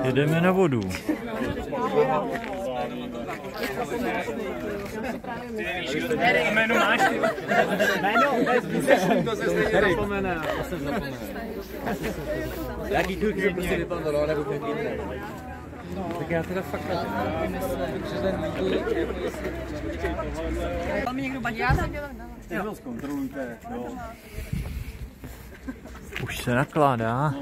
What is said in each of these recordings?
Jedeme na vodu. Jméno máš ty? Jméno? To se stejně zapomene. Jaký kluk se prostě vypadlo, nebo pěkně. Tak já teda fakt Tam mi někdo badí, já jsem dělal. Jo, zkontrolujte. Už se nakládá.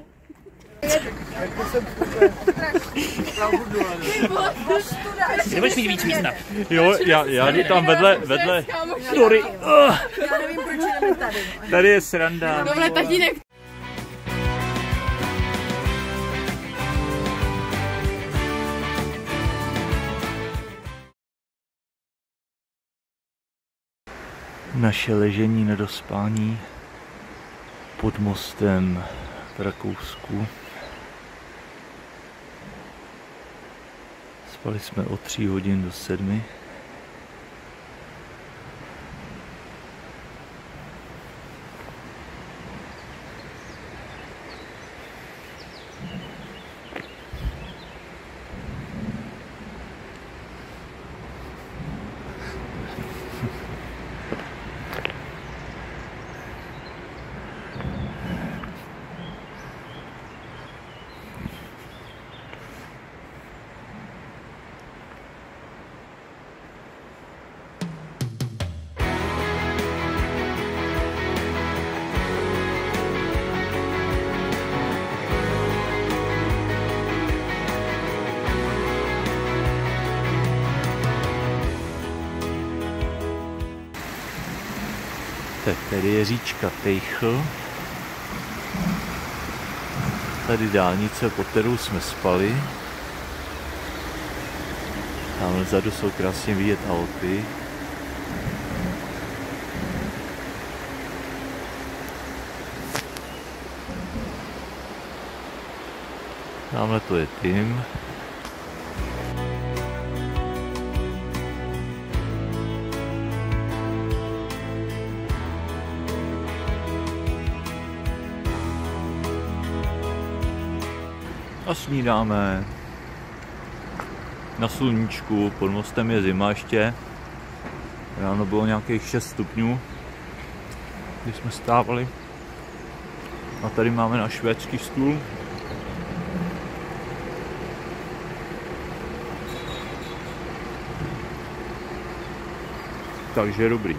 Nebudeš mít víc místa. Jo, já jdu tam vedle. Sorry. Já nevím, proč jdeme tady. Tady je sranda. Dobre, tatínek. Naše ležení na dospání pod mostem v Rakousku. Spali jsme od 3 hodin do 7. Tak tady je říčka Tejchl. Tady dálnice, po kterou jsme spali. Tam vzadu jsou krásně vidět Alpy. Tamhle to je Tim. A snídáme na sluníčku, pod mostem je zima ještě. Ráno bylo nějakých 6 stupňů, když jsme stávali. A tady máme náš švédský stůl. Takže dobrý.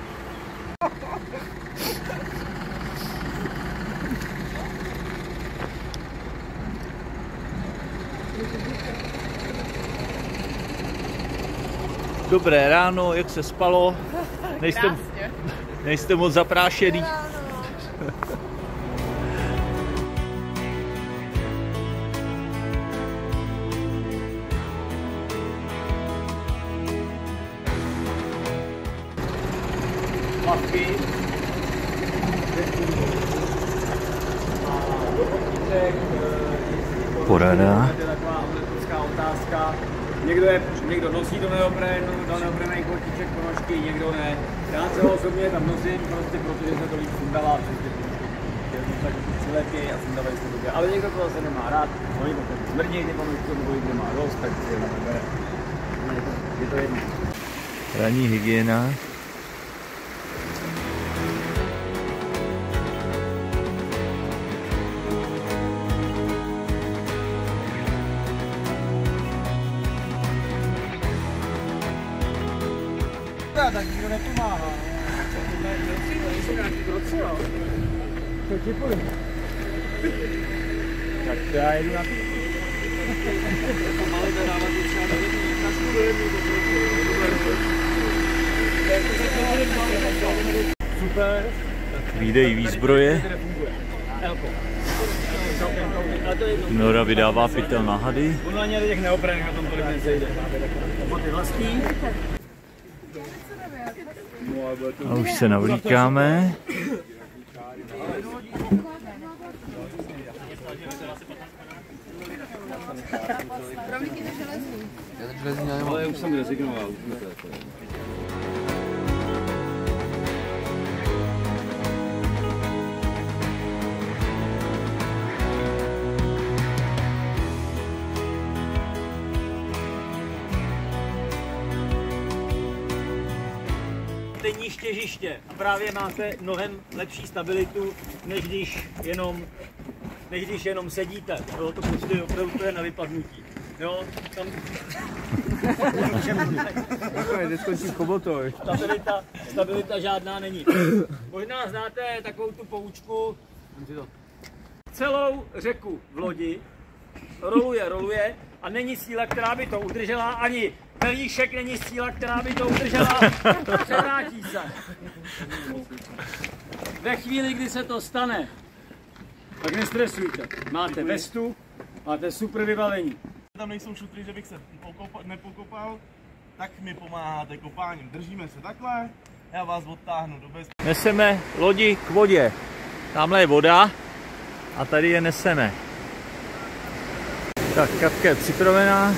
Dobré ráno, jak se spalo? Nejste moc zaprášený? Porada. Někdo nosí do neoprených botiček ponožky, někdo ne. Já se osobně tam nosím, prostě protože se to líp sundala, tak přilepějí a sundávají se dobře. Ale někdo to zase nemá rád, oni potom smrdí ty ponožky, nebo jich nemá dost, tak si je na bere. Je to jedno. Ranní hygiena. Tak nikdo nepomáhá. Co ti půjdu? Tak to já jedu na to. Super. Výdej výzbroje. Nora vydává pytel na hady. Ono ani těch neoprených na tom tolik nesejde. Nebo ty vlastní. A už se navlíkáme. Ale už jsem rezignoval. máte níž těžiště a právě máte mnohem lepší stabilitu, než když jenom sedíte. Jo, to prostě opravdu je na vypadnutí. Jo, tam... Stabilita žádná není. Možná znáte takovou tu poučku. Celou řeku v lodi roluje a není síla, která by to udržela, ani pelíšek není síla, která by to udržela, převrátí se. Ve chvíli, kdy se to stane, tak nestresujte. Máte vestu, máte super vybavení. Tam nejsou šutry, že bych se nepokopal, tak mi pomáháte kopáním. Držíme se takhle, já vás odtáhnu do bezpečí. Neseme lodi k vodě. Tamhle je voda a tady je neseme. Tak Katka je připravená.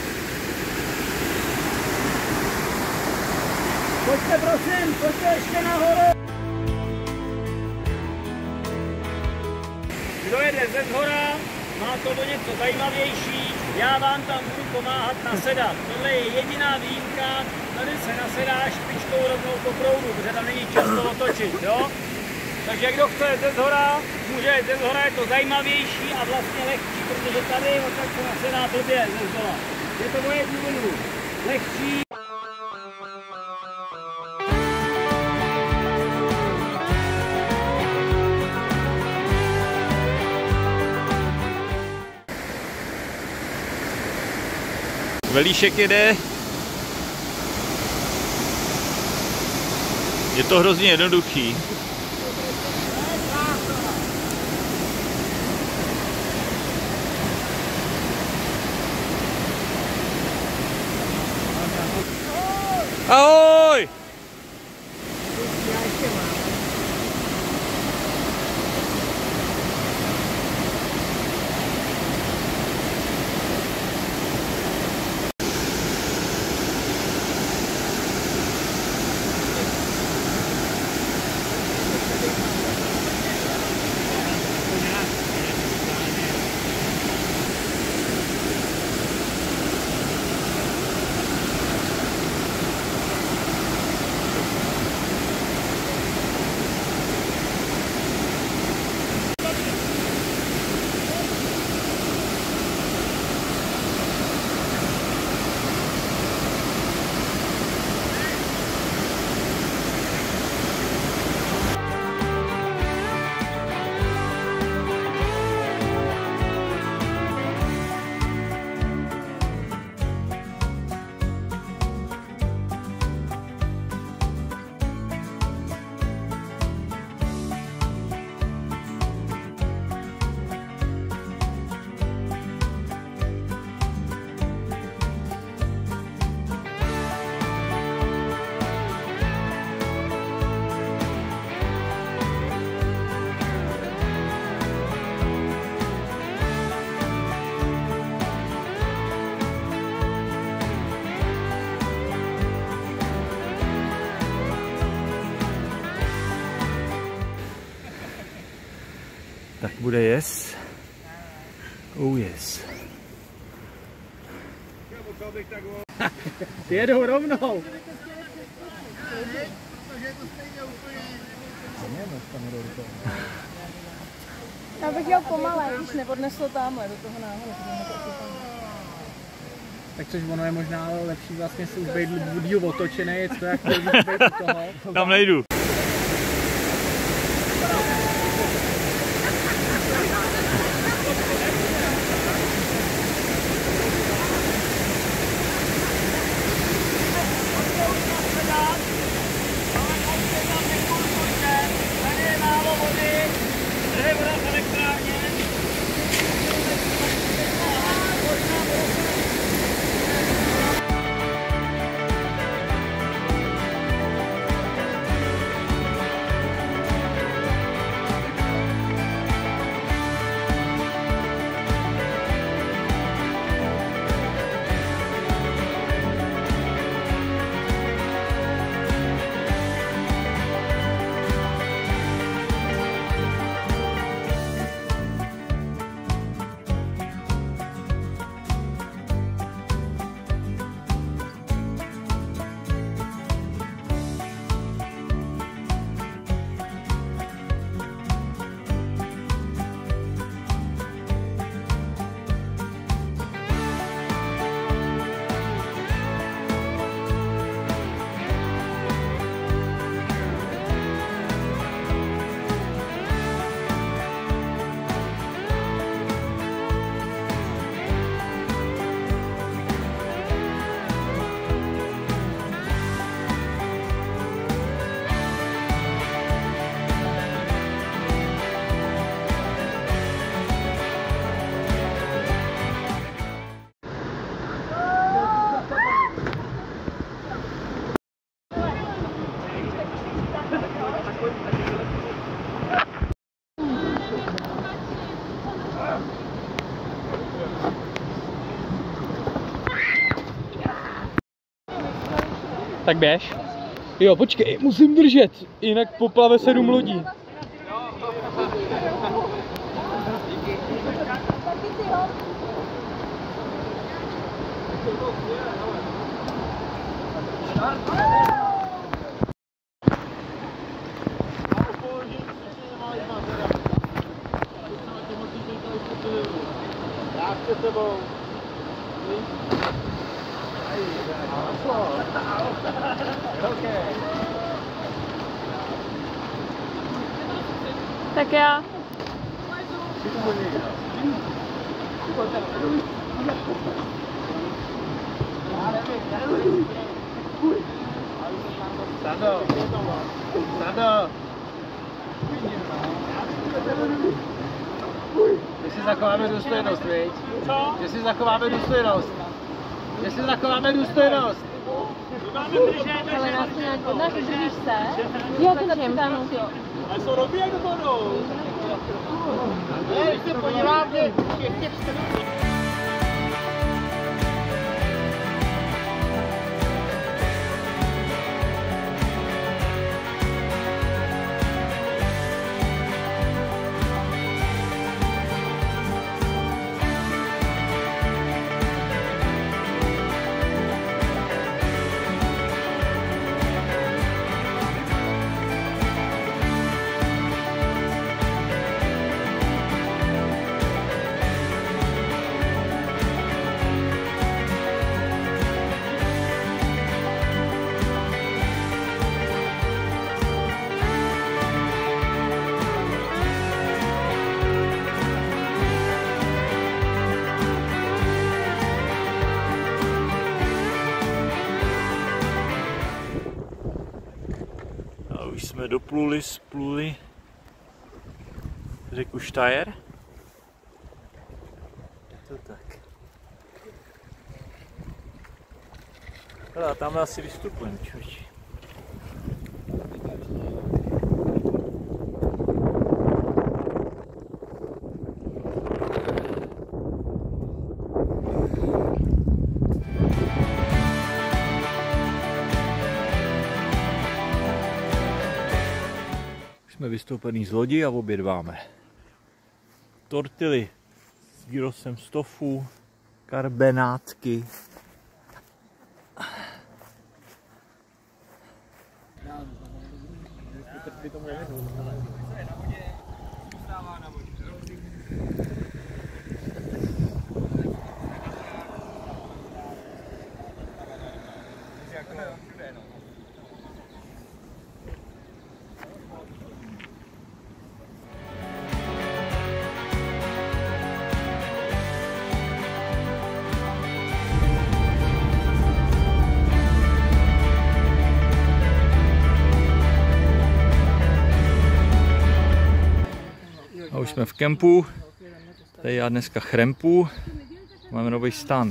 Pojďte prosím, pojďte ještě nahoru. Kdo jede ze zhora, má to do něco zajímavější, já vám tam budu pomáhat nasedat. Tohle je jediná výjimka, tady se nasedáš špičkou rovnou po proudu, protože tam není často otočit, jo? Takže kdo chce ze zhora, může ze zhora, je to zajímavější a vlastně lehčí, protože tady tak se nasedá blbě ze zhora. Je to moje důvodu. Lehčí. Velíšek jede. Je to hrozně jednoduchý. Ahoj! Tak bude yes. Oh yes. Jedou rovnou. Já bych jel pomalé, když neodneslo tamhle do toho náhodu. Tak což ono je možná lepší vlastně si už být díl otočený, co jak to být u toho. Tam nejdu. Tak běž. Jo, počkej, musím držet, jinak poplave 7 lodí. Tak já. Sando. Sando. Jestli zachováme důstojnost, viď? Co? Jestli zachováme důstojnost. Jestli zachováme důstojnost. Ale nás to nějak odnáš, držíš se? Já to držím. A jsou robí jak vodou. Když se podívám, že jsme spluli řeku Štajer. To tak. Hele, tam asi vystupujeme, člověče. Jsme vystoupený z lodi a obědváme. Tortily s gyrosem z tofu, karbenátky. A už jsme v kempu, tady já dneska chrempu, máme nový stan.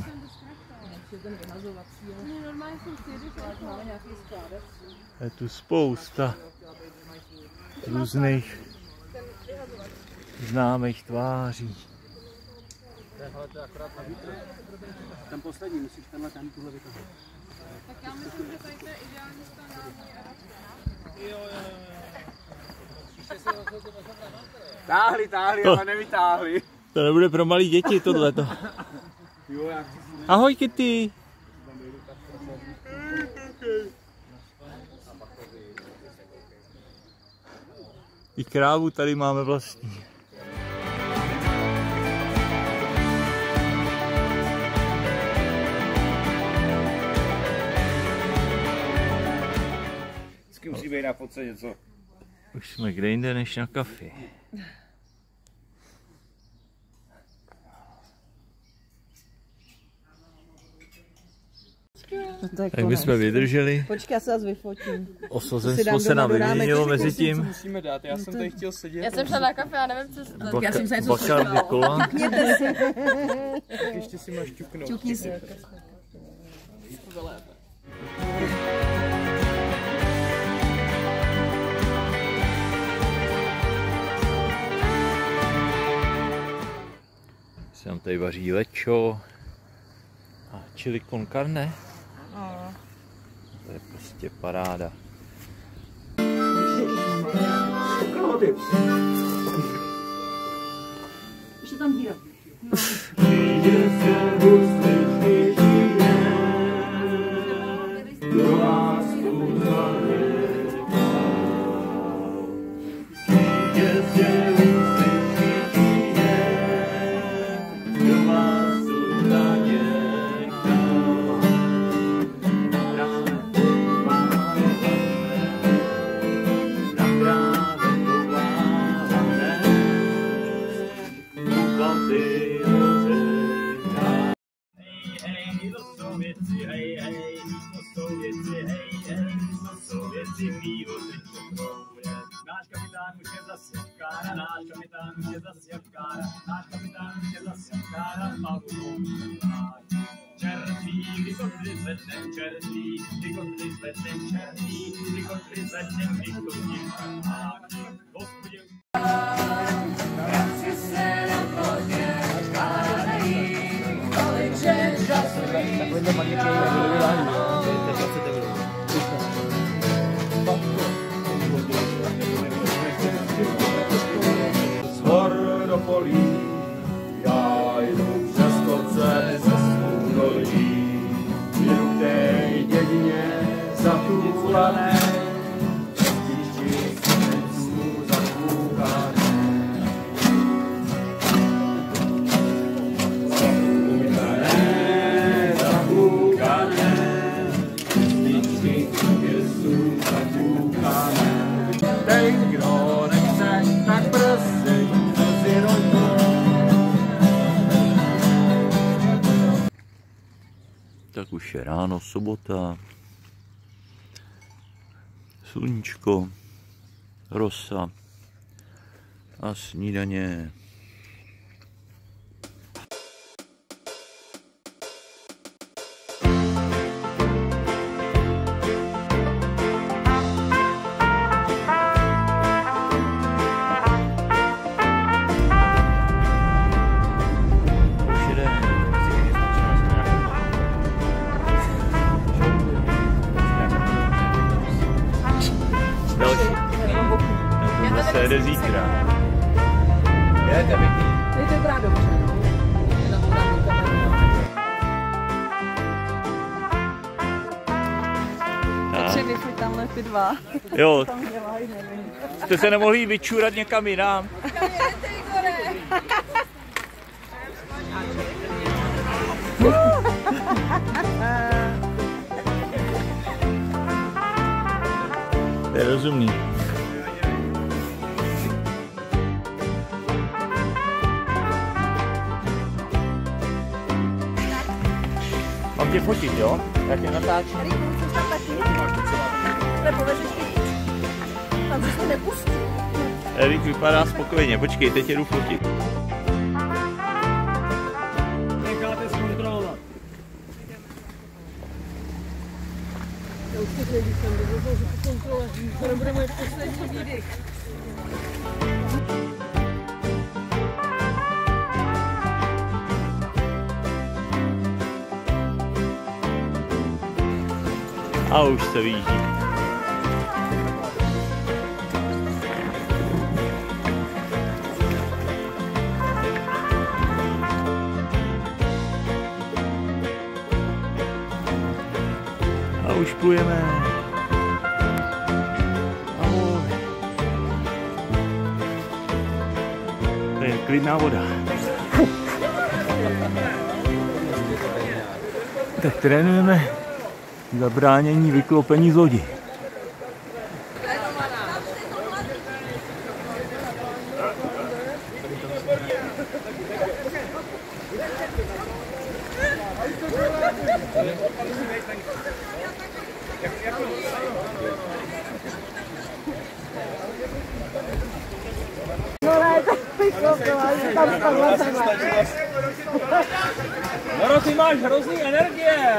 Je tu spousta různých známých tváří. Ten poslední, musíš tenhle tam tuhle vytahovat. Tak já myslím, že tady to je ideální stan. Táhli, ale nevytáhli. To nebude pro malý děti tohleto. Ahoj Kitty. I krávu tady máme vlastní. Vždycky musí být na fotce něco. Už jsme kde jinde než na kafi. No tak bychom vydrželi. Počkej, já se vás vyfotím. Osazenstvo se nám vyměnilo mezi tím. musíme dát, já jsem tady chtěl sedět. Já jsem šla na kafe, já nevím, co se to... Já jsem se něco Bakardi kola. Tak ještě si máš ťuknout. Ťukni si. Se nám tady vaří lečo a chili con carne. To je prostě paráda. Ještě tam díra. Náš kapitán už je zas jakára, náš kapitán už je zas jakára, náš kapitán už je zas jakára, červí, kdy kotli zvednem, červí, kdy kotli zvednem, červí, kdy kotli zvednem, kdy kotli zvednem, hospodě. Vraci se na plotě, škádají, kolik že časují, z hor do polí, já jdu přes kopce ze svůdolí, jdu k té dědině zatůlané, přes tisíců zakoukané. Dej, kdo nechce, tak prosím, si roďme. Tak už je ráno, sobota. Sluníčko, rosa a snídaně. Se jede zítra. Je to dobrá dobře. Takže vyfoj tamhle ty dva. Jo. Jste se nemohli vyčůrat někam jinam. Kam jedete, Igore? To je rozumný. Mám tě fotit, jo? Jak je natáčím? Tam se to nepustí. Erik vypadá spokojeně, počkej, teď jedu fotit. Necháte zkontrolovat. Já už teď nejvíc jsem doufal, že to kontrole. To nebude můj poslední výdych. A už se vyjíždí. A už plujeme. Ahoj. To je klidná voda. Tak trénujeme zabránění vyklopení z lodi. Noro, ty máš hrozný energie!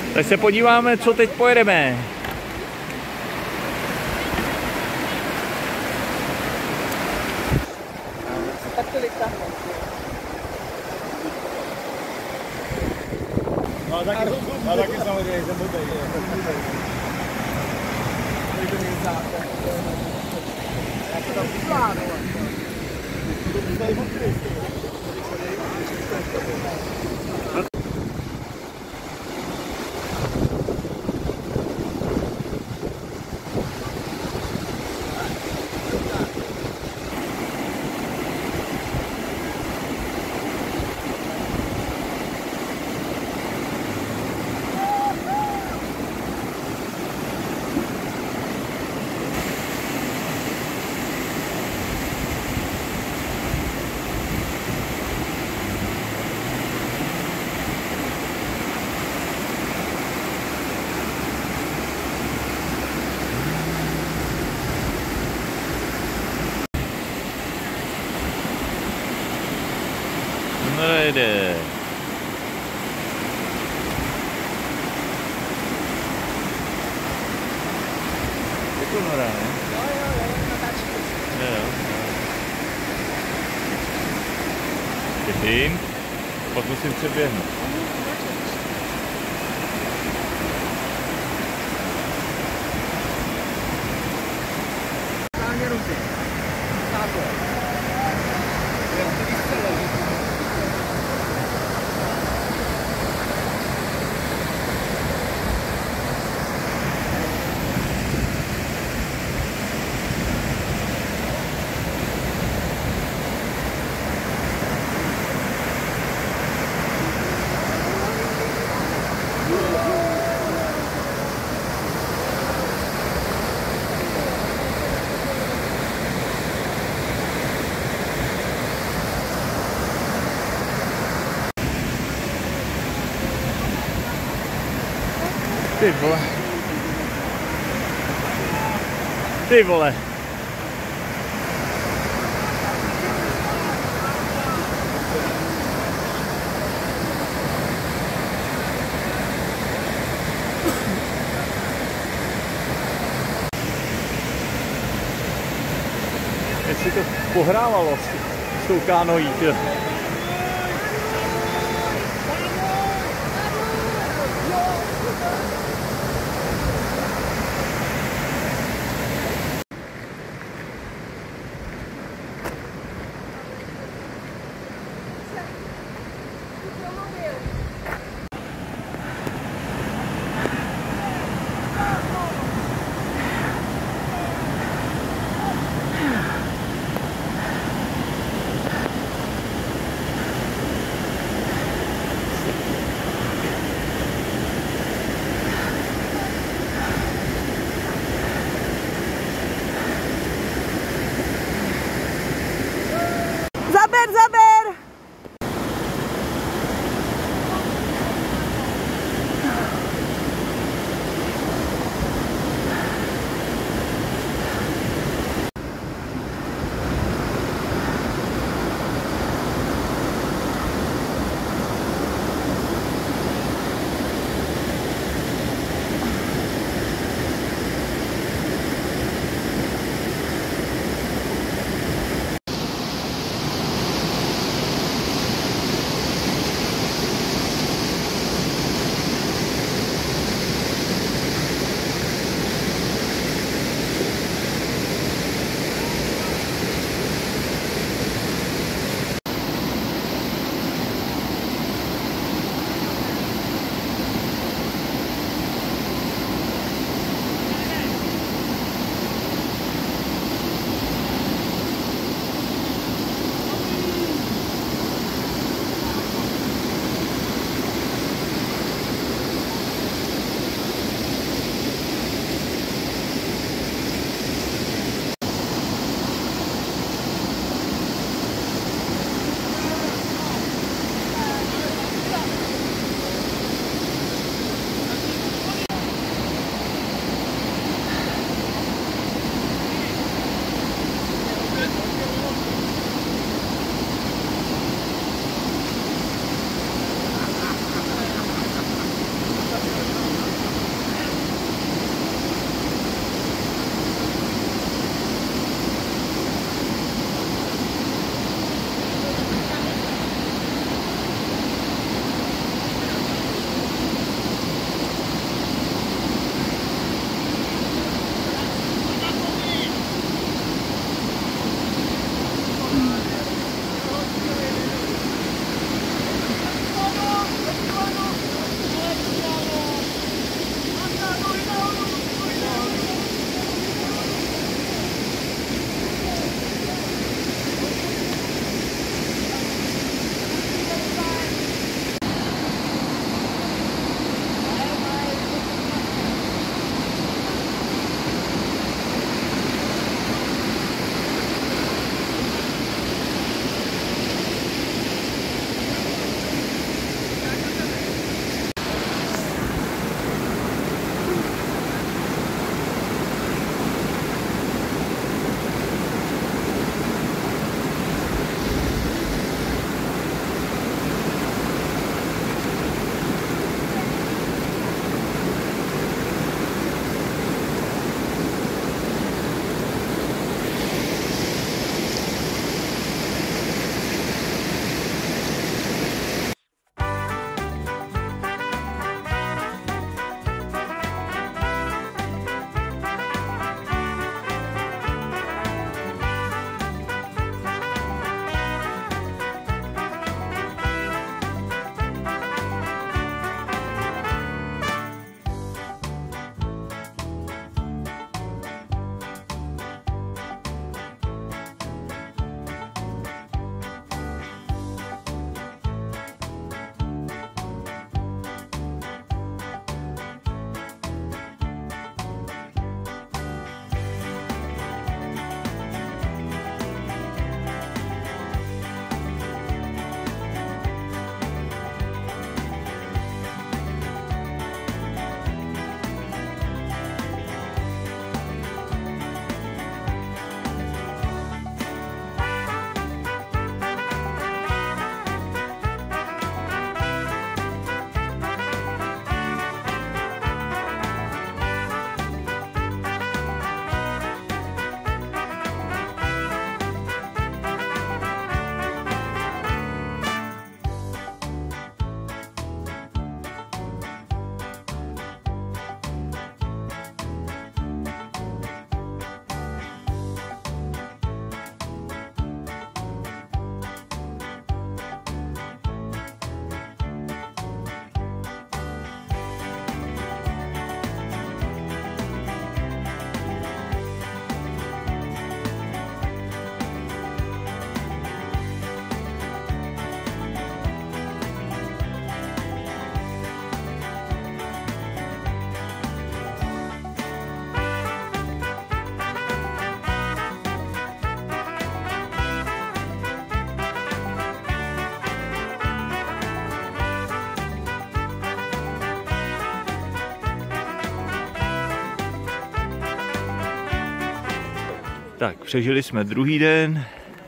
Tak se podíváme, co teď pojedeme. No a taky samozřejmě jsem blbej. Nejde. Je to nora, ne? Jo. Těším. Pak musím přeběhnout. Ty vole. Ty vole. Jestli to pohrávalo s tou kánojí, tě. Tak, přežili jsme druhý den.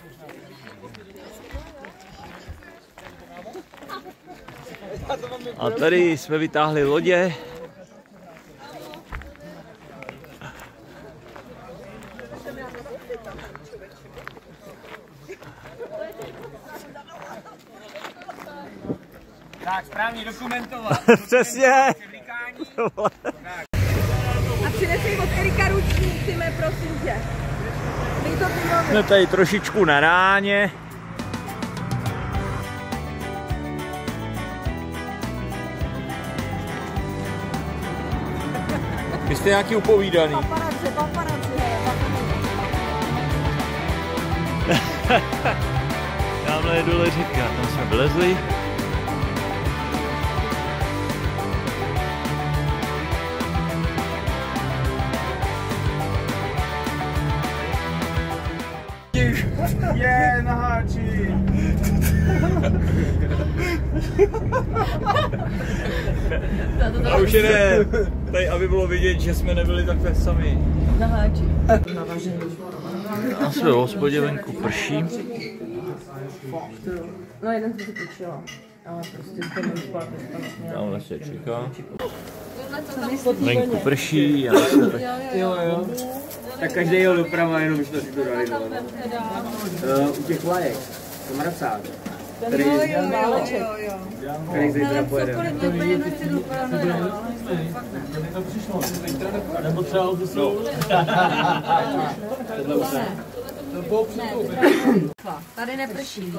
A tady jsme vytáhli lodě. Tak, správně dokumentovat. Přesně. A přinesej od Erika ručník, ty mé, prosím tě. Jsme tady trošičku na ráně. Vy jste nějaký upovídaný. Paparazzi, Tamhle je dole řeka, tam jsme vylezli. Je na háči. A už jde. Tady, aby bylo vidět, že jsme nebyli takhle sami. Na háči. A jsme v hospodě, venku prší. No jeden se točila. Ale prostě to nejspát. Tamhle se čeká. Venku prší. A jsme tak... Jo. Tak každý jel doprava, jenom jsme si to dali dole. U těch vlajek, to mracák. Který zítra pojede. Nebo třeba odusou. Tady neprší.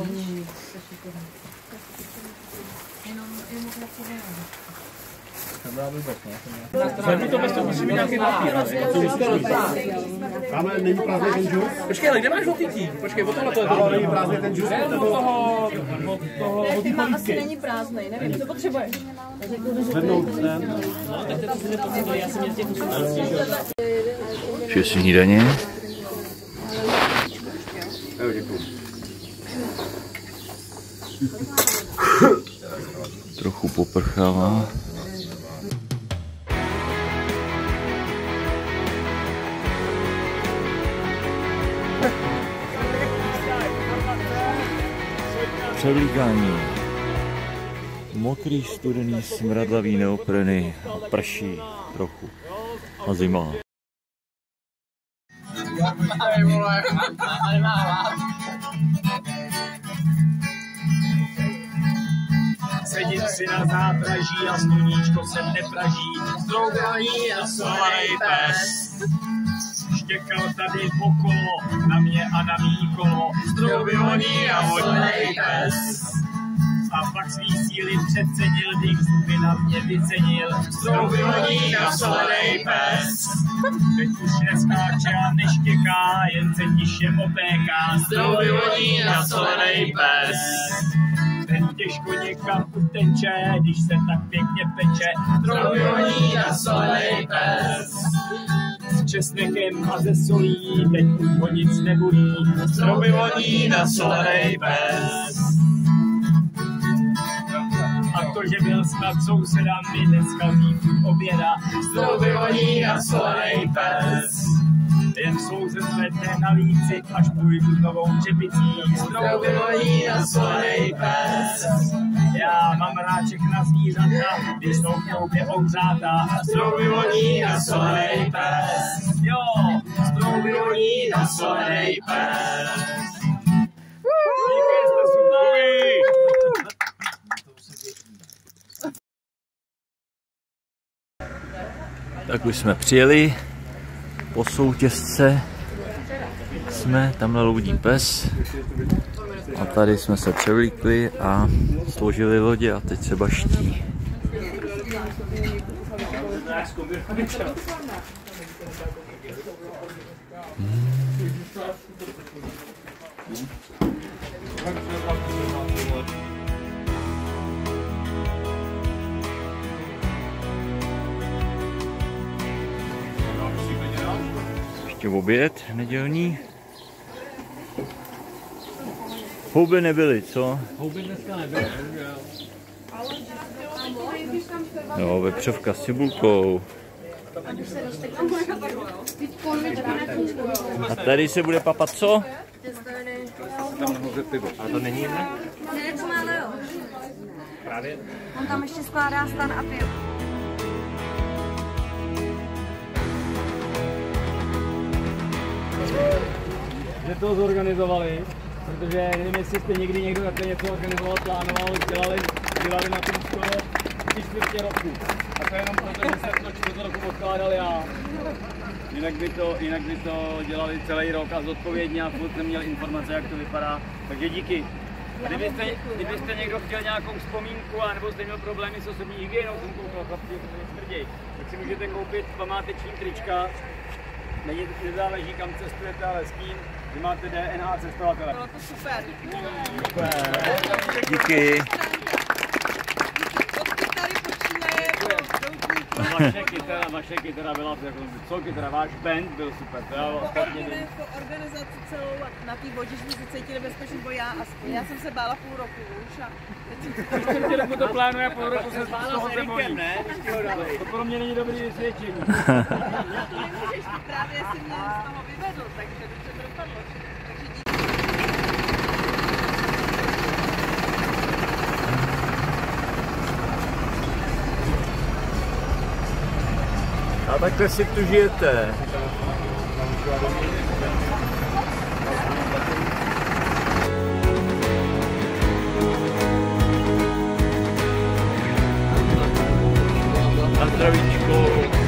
Zvednu to bez toho, musím mít nějaký papír. Tamhle není prázdný ten džus? Počkej, ale kde máš žlutý? Počkej, od tohle to je to. Není prázdný ten džus? Ne, od toho Ty má asi není prázdnej, nevím, co potřebuješ. Zvednout ten. Že snídaně. Jo, děkuju. Trochu poprchává. Převlíkání. Mokrý, studený, smradlavý neopreny, prší trochu. A zima. Sedím si na zápraží a sluníčko sem nepraží. Zdrouganý a solej pes. Štěkal tady okolo, na mě a na mý kolo. Zdrouganý a solej pes. A pak svý síly přecenil, když zuby na mě vycenil. Zdrouganý a solej pes. Teď už neskáče a neštěká, jen se tiše opéká. Zdrouganý a solej pes. Ten těžko někam uteče, když se tak pěkně peče. Zdrouganý a solej pes. S česnekem a ze solí, teď už ho nic nebolí. Zdrouganý a solej pes. A to, že byl snad souseda, mi dneska zíku oběda. Zdrouganý a solej pes. Jen souzet zvedne na líci, až půjdu s novou čepicí. Zdrouganý a solej pes. Já mám rád všechna zvířata, když jsou v koupě ohřátá. Zdrouganý a solej pes. Jo, zdrouganý a solej pes. Díky, jste super. Tak už jsme přijeli. Po soutězce jsme, tamhle loudí pes. A tady jsme se převlíkli a složili lodě a teď se baští. Ještě oběd nedělní. Houby nebyly, co? Houby dneska nebyly. Jo, vepřovka s cibulkou. A tady se bude papat co? A to není jiné? Ne, to má Leo. Právě. On tam ještě skládá stan a pivo. Že to zorganizovali, protože nevím, jestli jste někdy někdo takhle něco organizoval, plánoval, dělali na tom skoro 3/4 roku. A to jenom proto, že jsem to 4 roku odkládal já. Jinak by to dělali celý rok a zodpovědně a furt neměl informace, jak to vypadá. Takže díky. A kdybyste někdo chtěl nějakou vzpomínku, anebo jste měl problémy s osobní hygienou, jsem koukal chlapci, jak tak si můžete koupit památeční trička. Nezáleží, kam cestujete, ale s tím, že máte DNA cestovatele. Bylo to super. Díky. Tady počínaje po doutníku. Vaše kytara byla, co kytara, váš band byl super. Po organizaci celou na té vodě jsme se cítili bezpečně, bo já aspoň. Já jsem se bála půl roku už a teď jsem Teď roku to plánuje, půl roku se bála s Erikem, ne? To pro mě není dobrý vysvědčení. nemůžeš právě si mě z toho vyvedl, takže to dopadlo. A takhle si tu žijete. Na zdravíčko.